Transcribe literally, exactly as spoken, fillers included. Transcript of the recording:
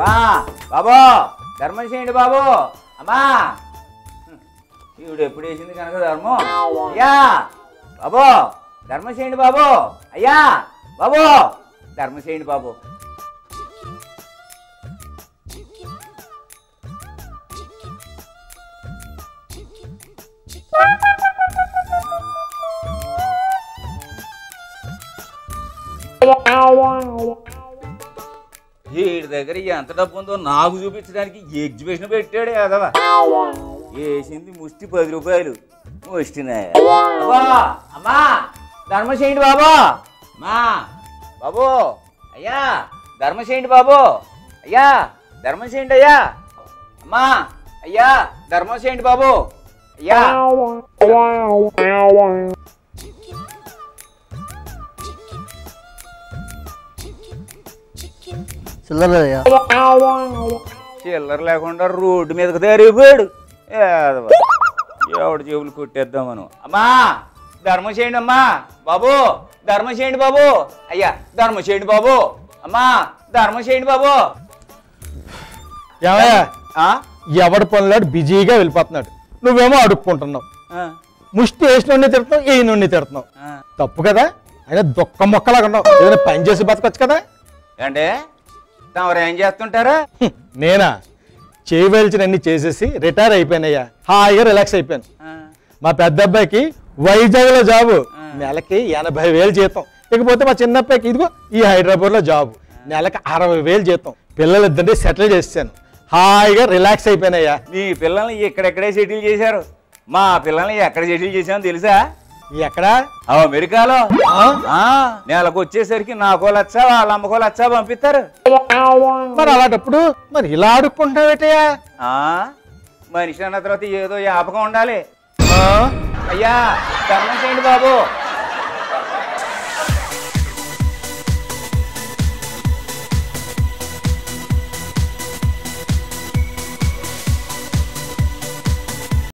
అమ్మా బాబు ధర్మం చేయండి బాబు. అమ్మా ఈవిడ ఎప్పుడు వేసింది కనుక ధర్మం. అయ్యా బాబు ధర్మం చేయండి బాబు. అయ్యా బాబు ధర్మం చేయండి బాబు. వీడి దగ్గర ఎంత డబ్బు ఉందో నాకు చూపించడానికి ఎగ్జిబిషన్ పెట్టాడు కదవా. వేసింది ముష్టి పది రూపాయలు ముష్టినాయ. అమ్మా ధర్మం చేయండి బాబు. అమ్మా బాబు అయ్యా ధర్మం చేయండి బాబు. అయ్యా ధర్మం చేయండి అయ్యా. అమ్మా అయ్యా ధర్మం చేయండి బాబు. అయ్యా చిల్లర లేకుండా రోడ్డు మీదకి తయారైపోయాడు. ఎవడు జేబులు కొట్టేద్దాం మనం. అమ్మా ధర్మం చేయండి అమ్మా బాబు. ధర్మం చేయండి బాబు. అయ్యా ధర్మం చేయండి బాబు. అమ్మా ధర్మం చేయండి బాబు. ఎవడి పనులాడు బిజీగా వెళ్ళిపోతున్నాడు, నువ్వేమో అడుక్కుంటున్నావు. ముష్టి వేసిన తిడుతున్నావు, ఏ నుండి తిడుతున్నావు. తప్పు కదా. అయినా దుఃఖ మొక్కలాగా ఉన్నావు. ఏదైనా పని చేసి బతకొచ్చు కదా. అంటే తమరు ఏం చేస్తుంటారా? నేనా చేయవలసినన్ని చేసేసి రిటైర్ అయిపోయినయ్యా. హాయిగా రిలాక్స్ అయిపోయాను. మా పెద్ద అబ్బాయికి వైజాగ్ లో జాబు, నెలకి ఎనభై వేలు జీతం. ఇకపోతే మా చిన్న అబ్బాయికి ఇదిగో ఈ హైదరాబాద్ లో జాబు, నెలకి అరవై వేలు జీతం. పిల్లలిద్దరినీ సెటిల్ చేసాను. హాయిగా రిలాక్స్ అయిపోయినయ్యా. మీ పిల్లల్ని ఎక్కడెక్కడే సెటిల్ చేశారు. మా పిల్లల్ని ఎక్కడ సెటిల్ చేశామో తెలుసా? ఎక్కడా? అమెరికాలో. నెలకు వచ్చేసరికి నాకో లచ్చ వాళ్ళ అమ్మకో లచ్చ పంపిస్తారు. మరి అలాంటప్పుడు మరి ఇలా అడుక్కుంటావేటయ్యా? మనిషి అన్న తర్వాత ఏదో జ్ఞాపకం ఉండాలి. అయ్యా ధర్మం చేయండి బాబు.